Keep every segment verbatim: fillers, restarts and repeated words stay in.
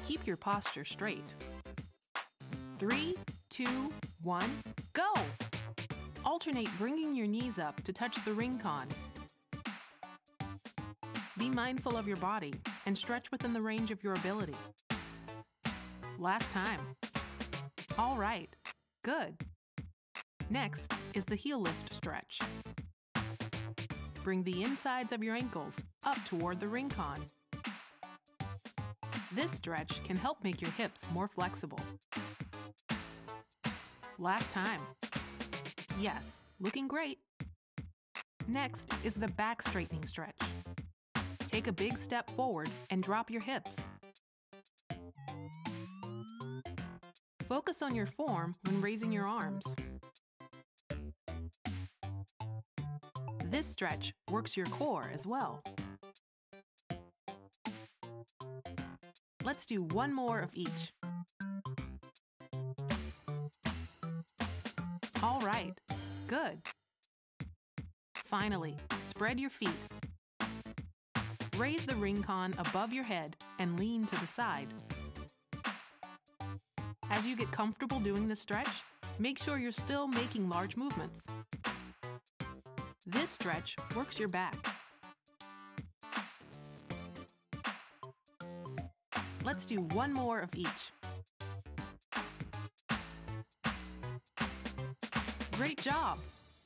keep your posture straight. Three, two, one, go! Alternate bringing your knees up to touch the Rincon. Be mindful of your body and stretch within the range of your ability. Last time. All right, good. Next is the heel lift stretch. Bring the insides of your ankles up toward the Rincon. This stretch can help make your hips more flexible. Last time. Yes, looking great. Next is the back straightening stretch. Take a big step forward and drop your hips. Focus on your form when raising your arms. This stretch works your core as well. Let's do one more of each. All right, good. Finally, spread your feet. Raise the Rincon above your head and lean to the side. As you get comfortable doing this stretch, make sure you're still making large movements. This stretch works your back. Let's do one more of each. Great job!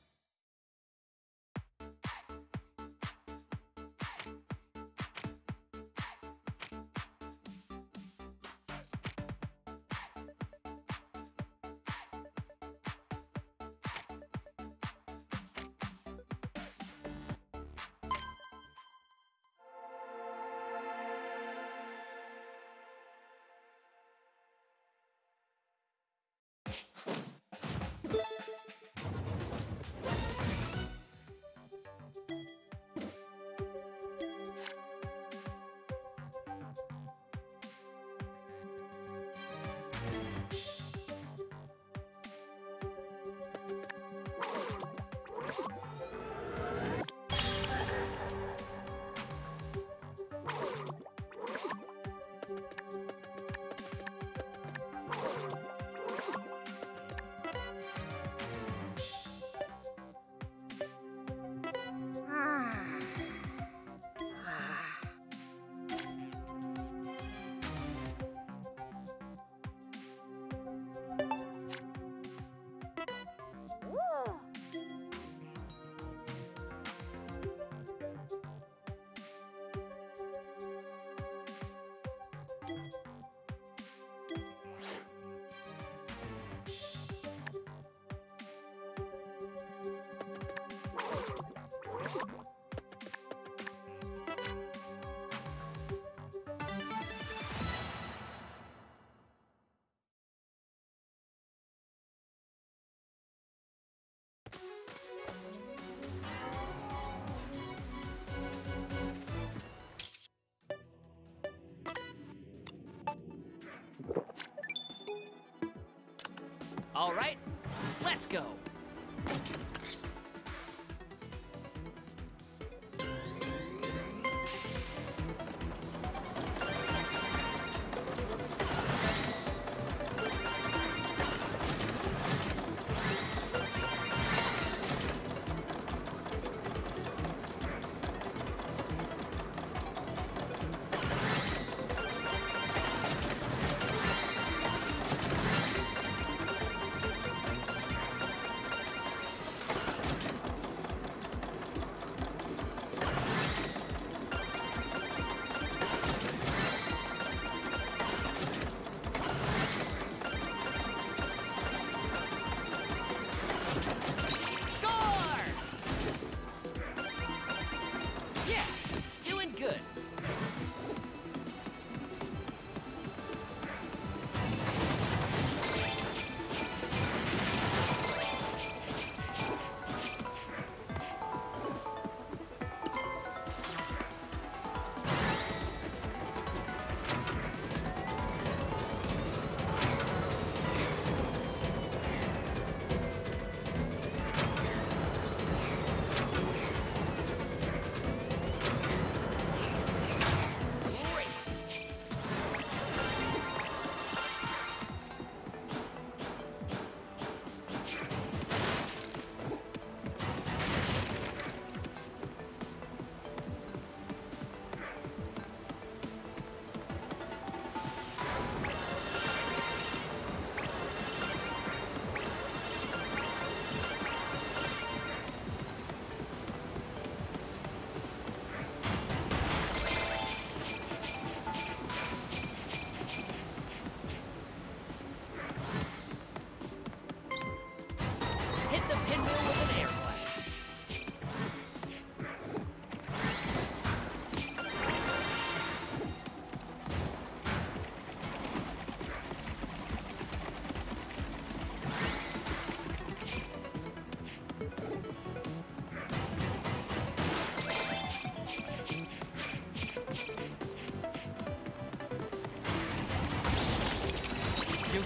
All right, let's go.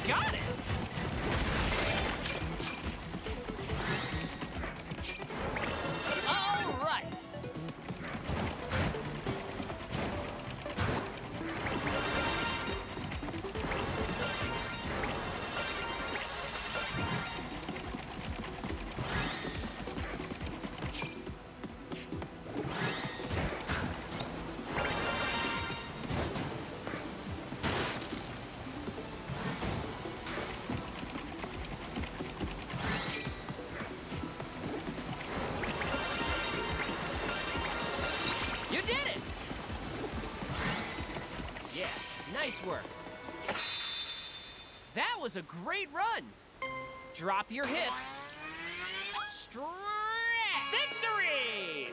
got it! All right! You did it! Yeah, nice work. That was a great run. Drop your hips. Stretch! Victory!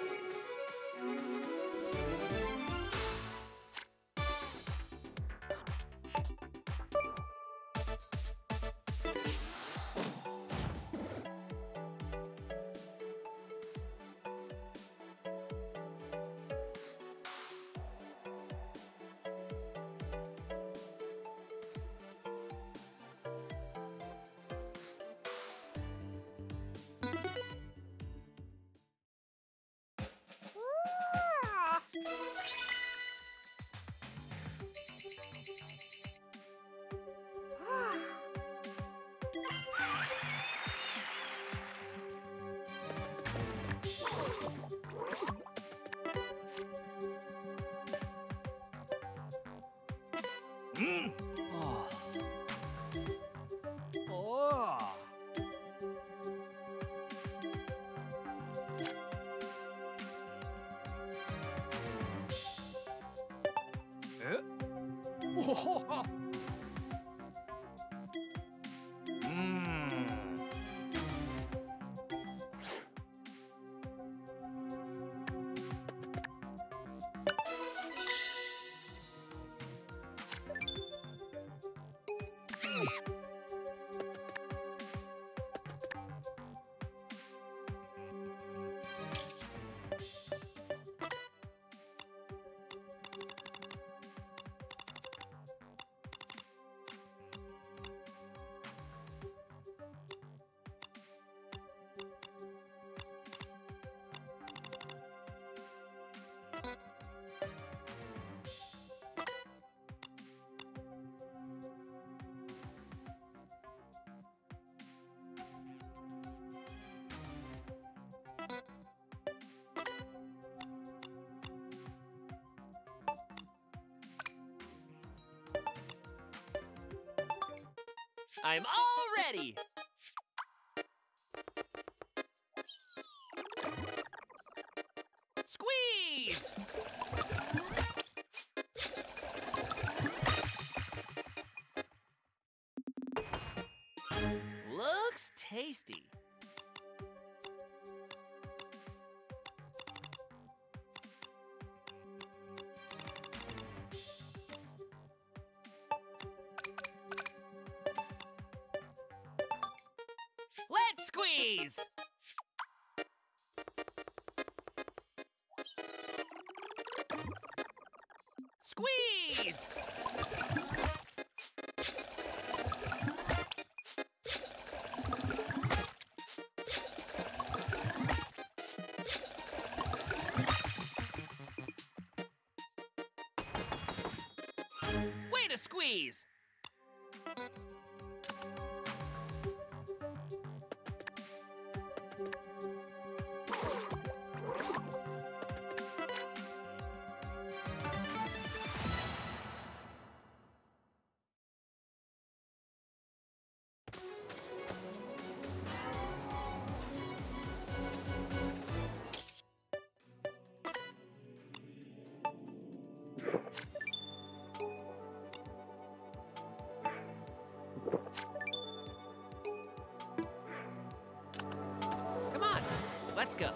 Mm. Oh. Oh. Eh? Oh. Mm. I'm all ready! Squeeze! Looks tasty. Let's squeeze! Squeeze! Way to squeeze! Come on, let's go.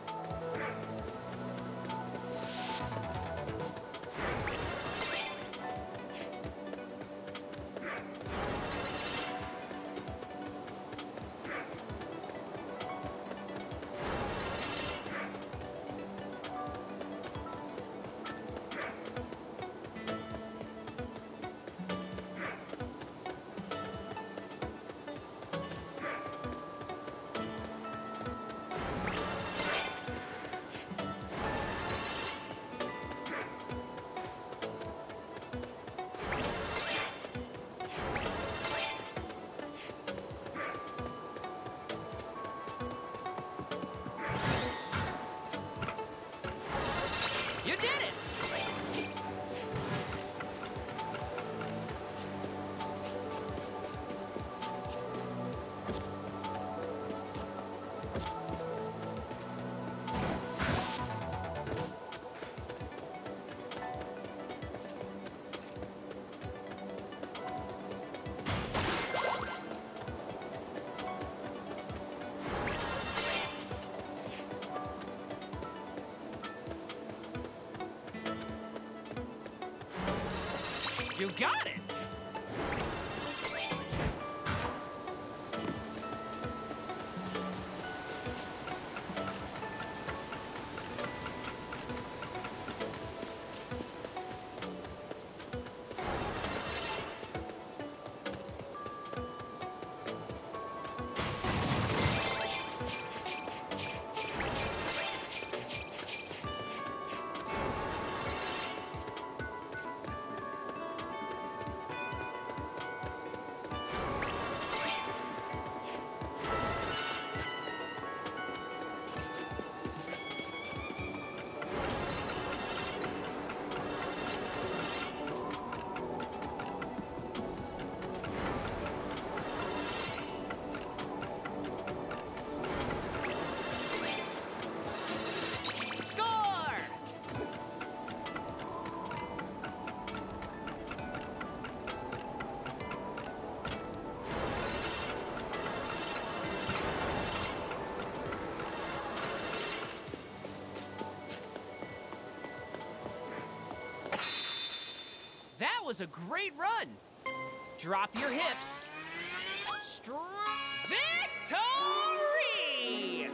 You got it! That was a great run! Drop your hips. Str- Victory!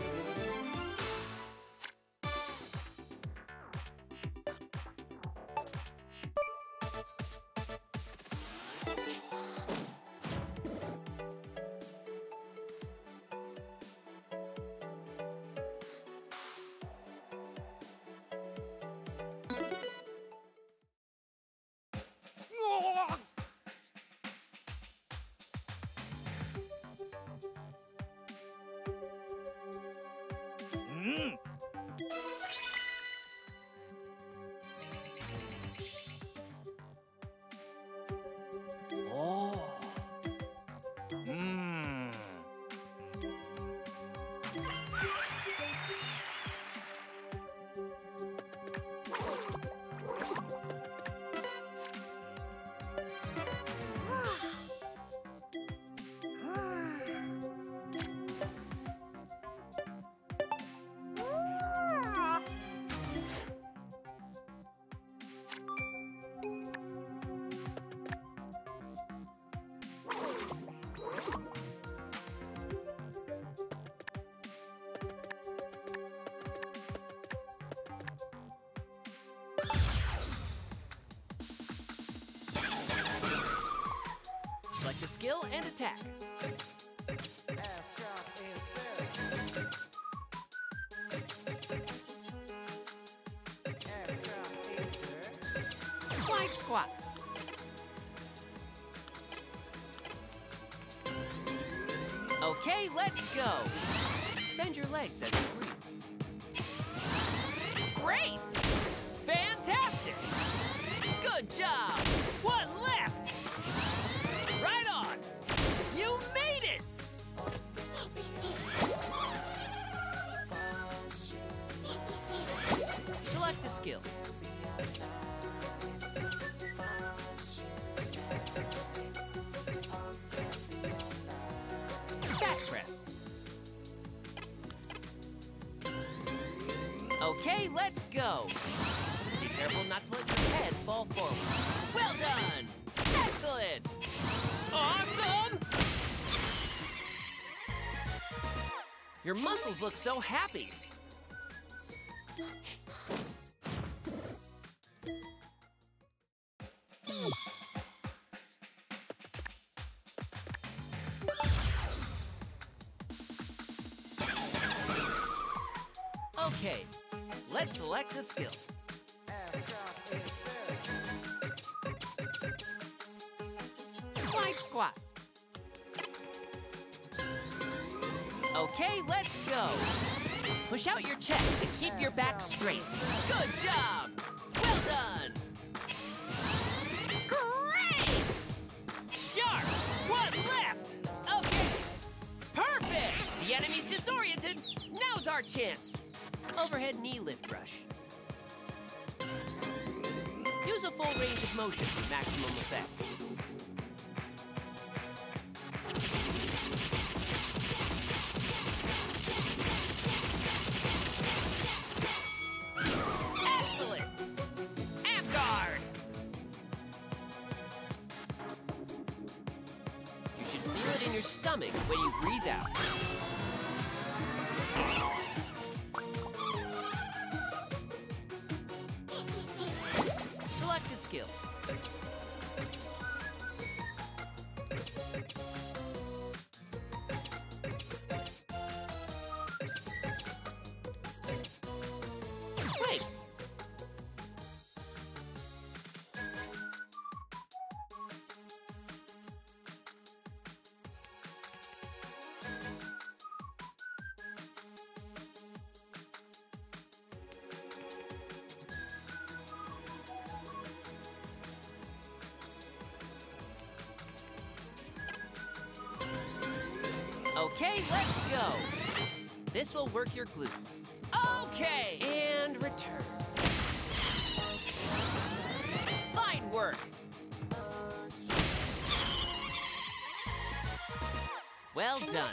Mm. Oh. Mm. Select a skill and attack. Slide squat. Okay, let's go. Bend your legs as you breathe. Great! Fantastic! Good job! One left! Right on! You made it! Select the skill. Back press. Okay, let's go. Be careful not to let your head fall forward. Well done! Excellent! Awesome! Your muscles look so happy. Okay, let's select the skill. Slide squat. Okay, let's go. Push out your chest and keep your back straight. Good job! Well done! Great! Sharp! One left! Okay! Perfect! The enemy's disoriented. Now's our chance. Overhead knee lift brush. Use a full range of motion for maximum effect. Excellent! Amp guard! when you breathe out. Select a skill. Wait. Okay, let's go. This will work your glutes. Okay, and return. Fine work. Well done.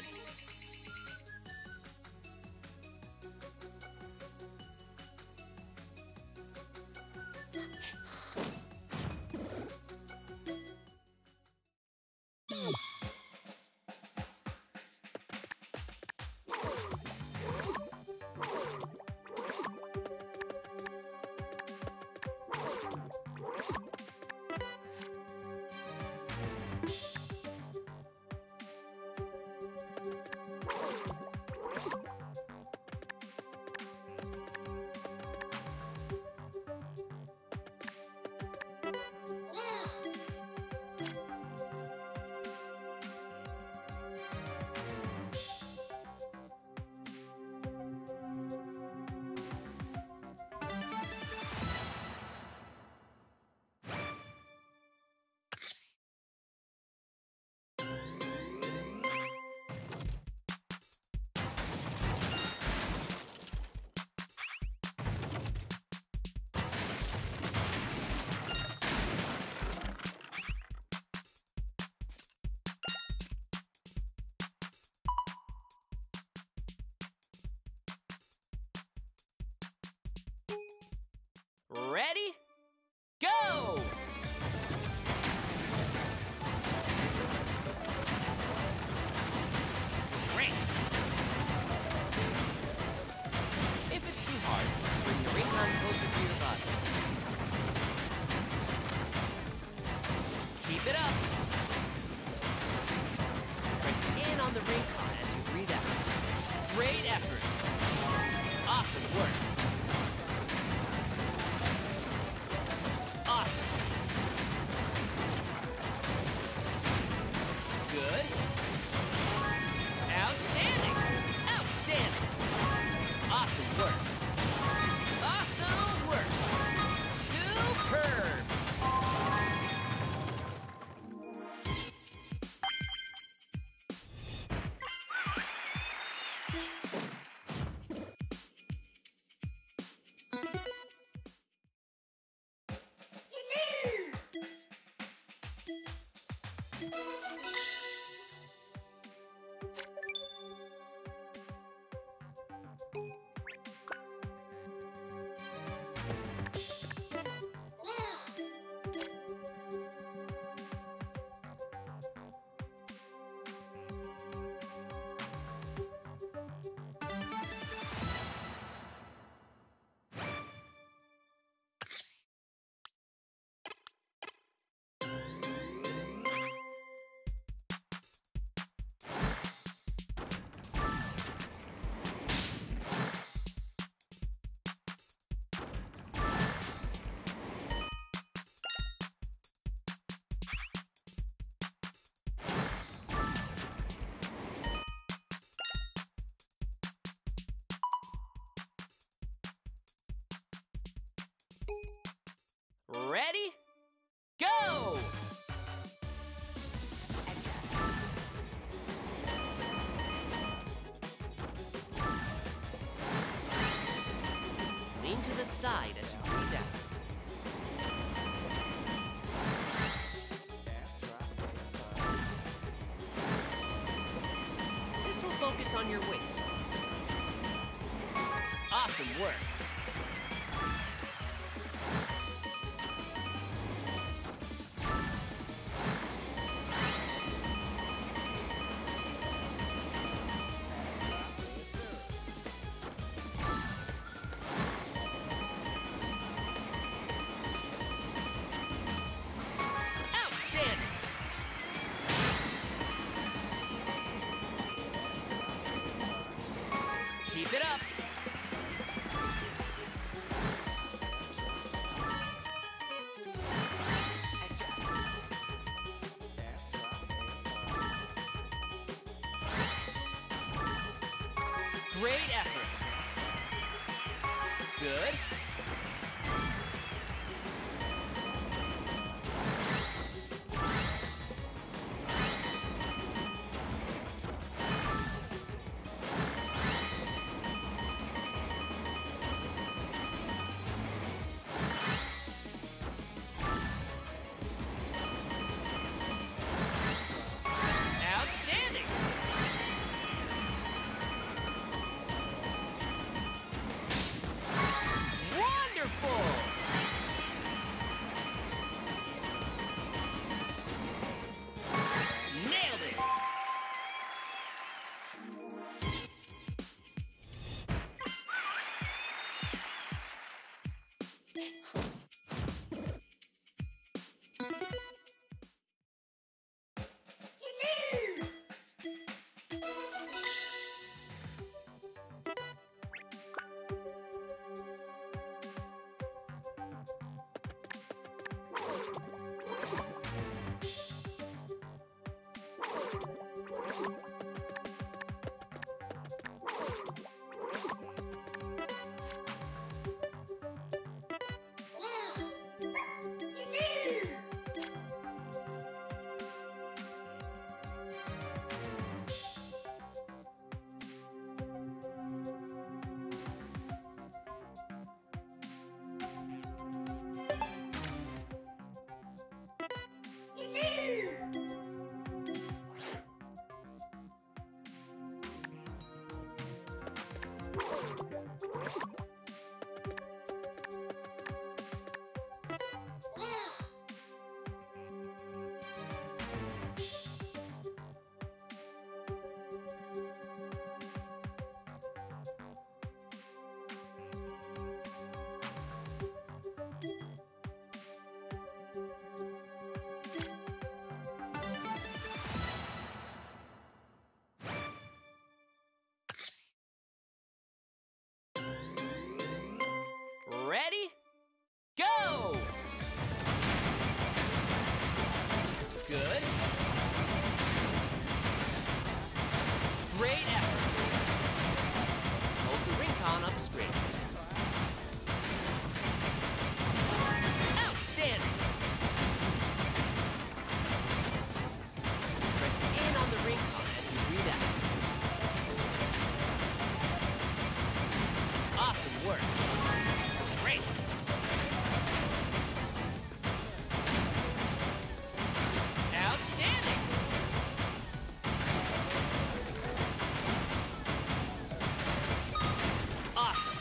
Ready? Go! Great! If it's too hard, bring the ring arm closer to your body. Keep it up! Press in on the ring con as you breathe out. Great effort! Awesome work! Good. Outstanding. Outstanding. Awesome work. Awesome work. Superb. Ready? Go! Lean to the side as you breathe out. This will focus on your waist. Awesome work. Great effort. Good. Outstanding. Wonderful. Nailed it. Ready? Go! Good. Great effort. Hold the Rincon up straight. Outstanding. Press in on the Rincon as you breathe out. Awesome work. Great. Outstanding. Awesome.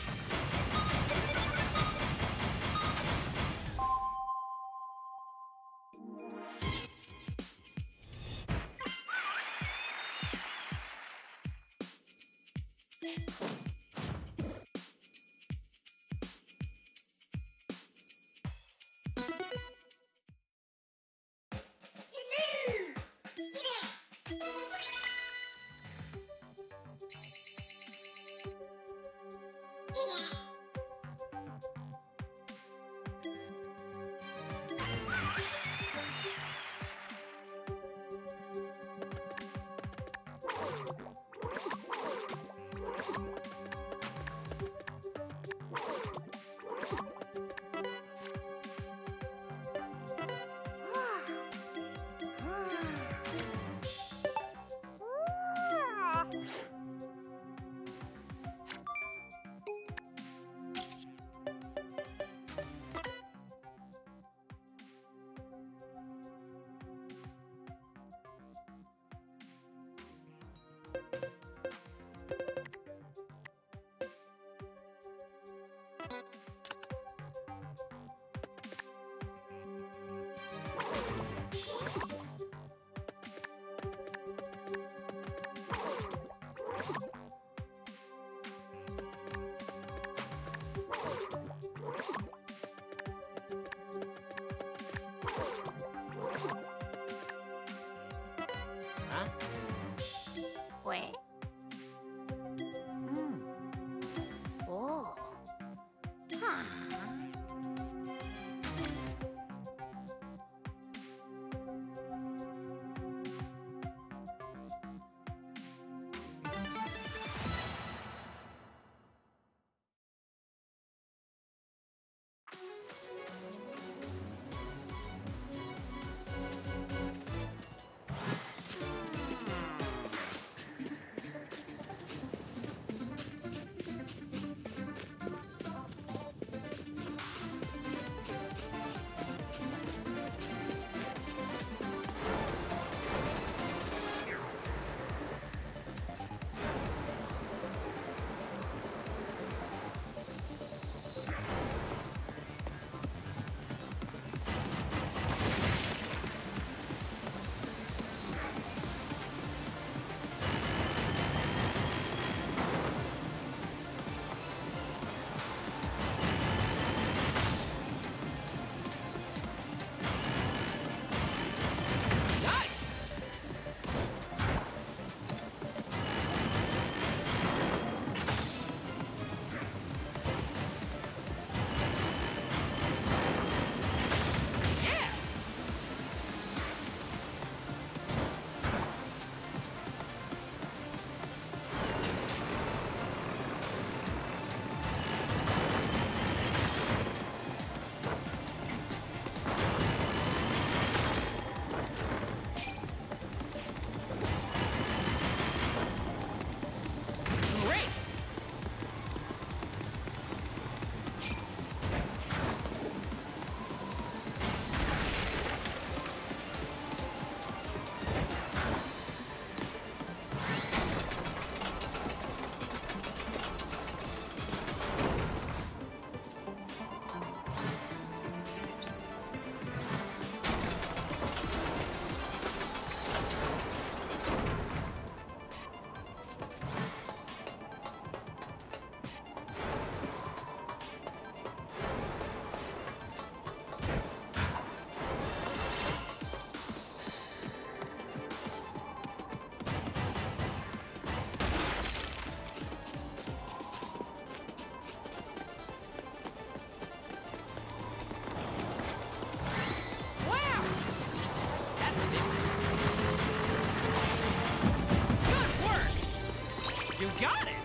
You got it!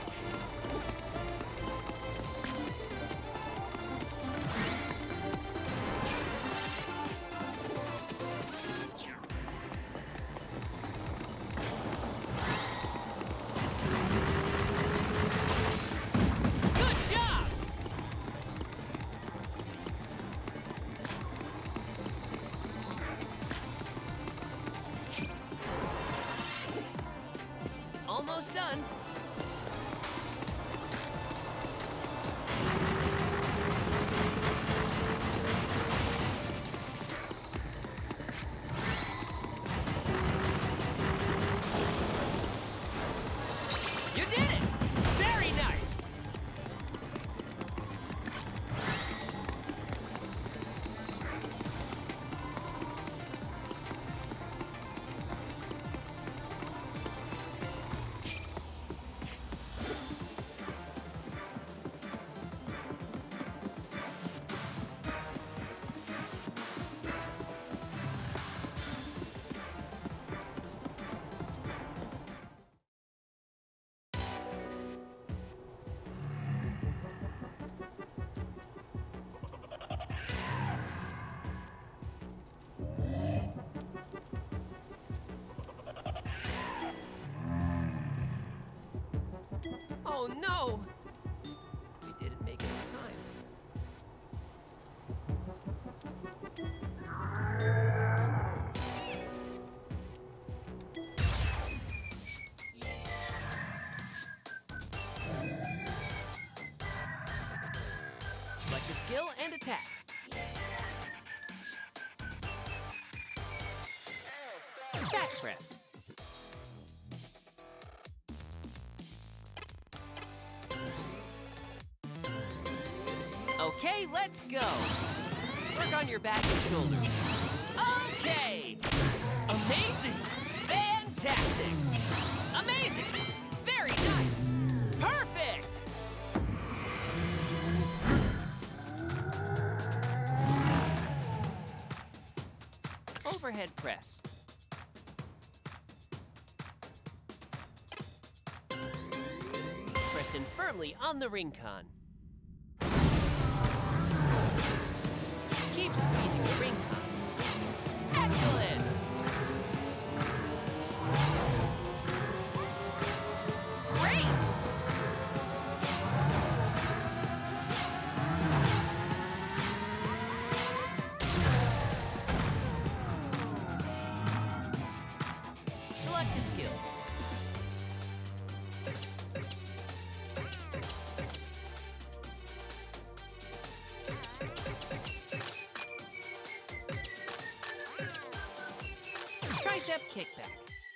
Almost done. You did it! Very nice! Oh no! We didn't make it in time. Select a skill and attack. Back press. Okay, let's go. Work on your back and shoulders. Okay! Amazing! Fantastic! Amazing! Very nice! Perfect! Overhead press. Press in firmly on the ring con. Keep squeezing the ring con. Excellent! Great! Select a skill. Tricep kickback.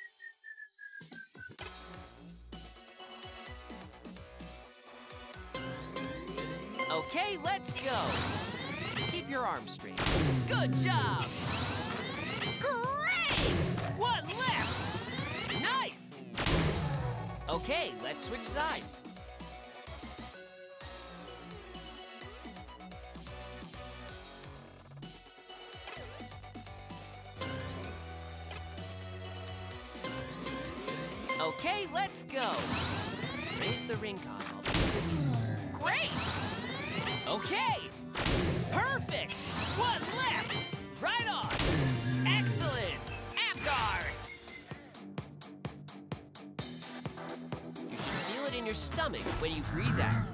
Okay, let's go. Keep your arms straight. Good job! Great! One left! Nice! Okay, let's switch sides. Okay, let's go. Raise the ring con. Great! Okay! Perfect! One left! Right on! Excellent! Apgar! You should feel it in your stomach when you breathe out.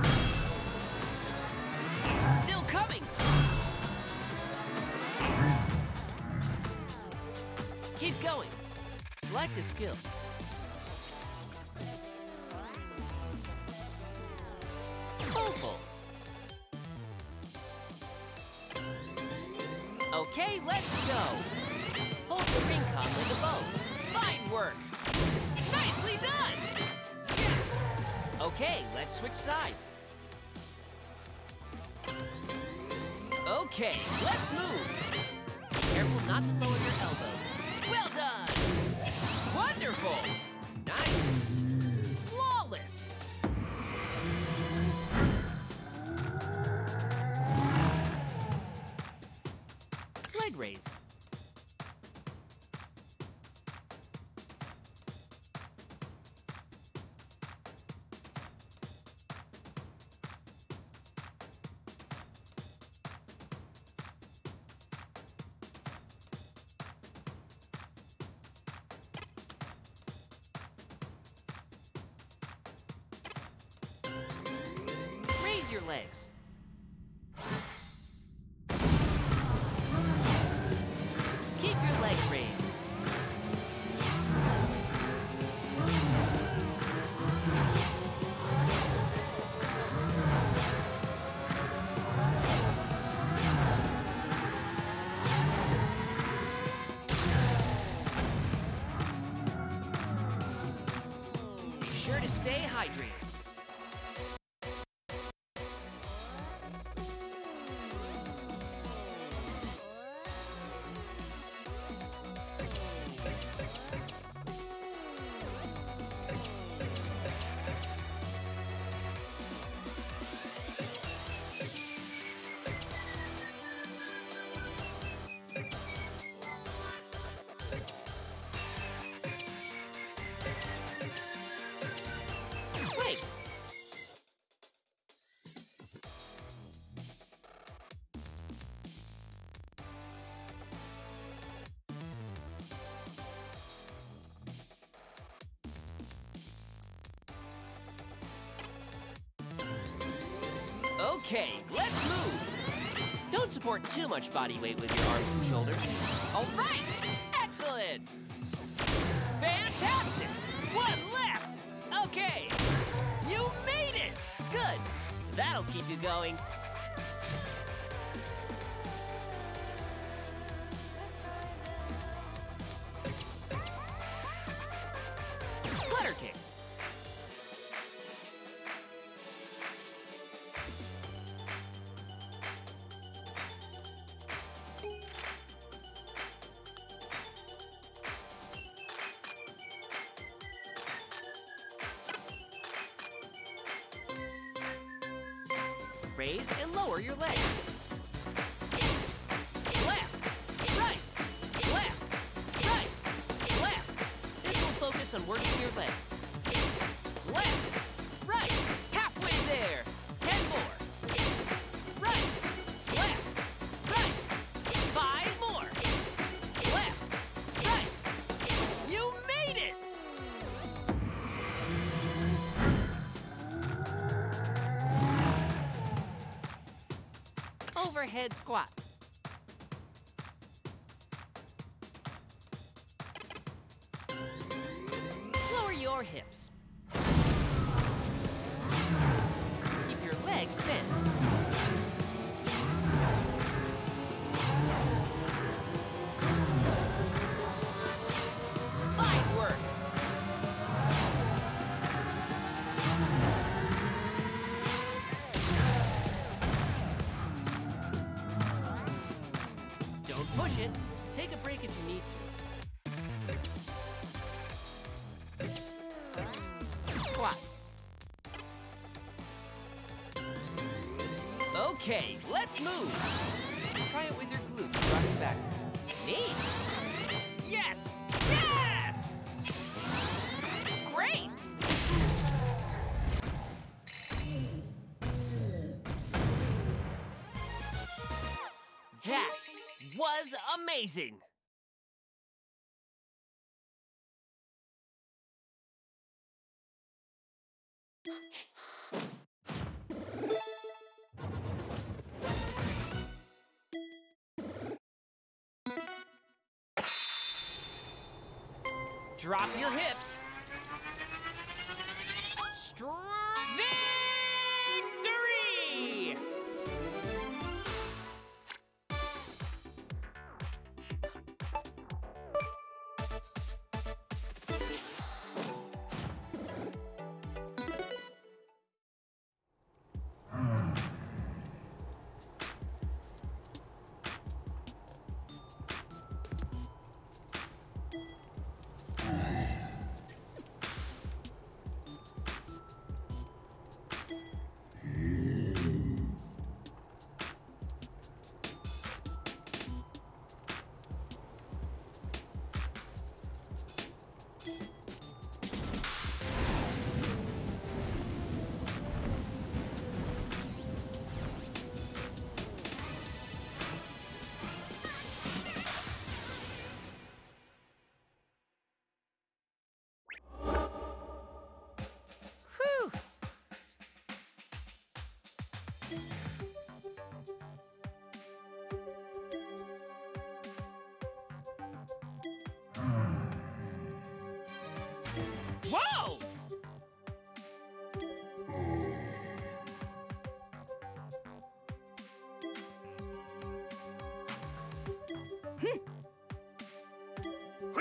Still coming! Keep going. Select a skill. Full. Okay, let's go. Hold the ring con like a bow. Fine work. Nicely done. Yeah. Okay, let's switch sides. Okay, let's move. Be careful not to lower your elbows. Well done. Wonderful. Nice. Flawless. Leg raise. raise your legs. Keep your legs raised. Be sure to stay hydrated. Wait! Okay, let's move! Don't support too much body weight with your arms and shoulders. All right! Excellent! Fantastic! One left! Okay! You made it! Good! That'll keep you going. Flutter kick. Raise and lower your legs. Left, right, left, right, left. This will focus on working your legs. Left, right, halfway there. Ten more. Right, left, right. Five more. Left, right. You made it! Overhead squat. Lower your hips. Keep your legs bent. Fine work. Don't push it. Take a break if you need to. Squat. Okay, let's move. Try it with your glutes, rocking back. Neat. Yes! Yes! Great! That was amazing! Drop your hips. Strong victory!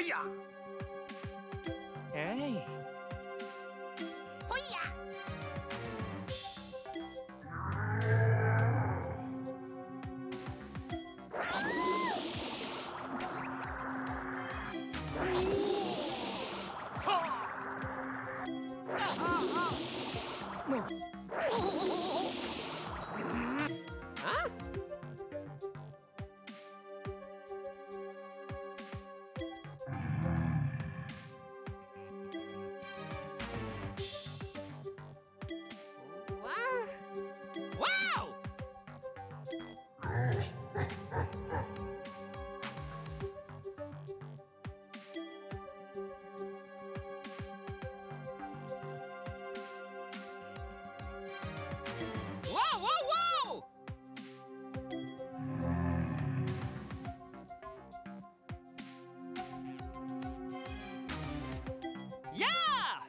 Hey. Huh? What? Wow! Whoa, whoa, whoa! Yeah!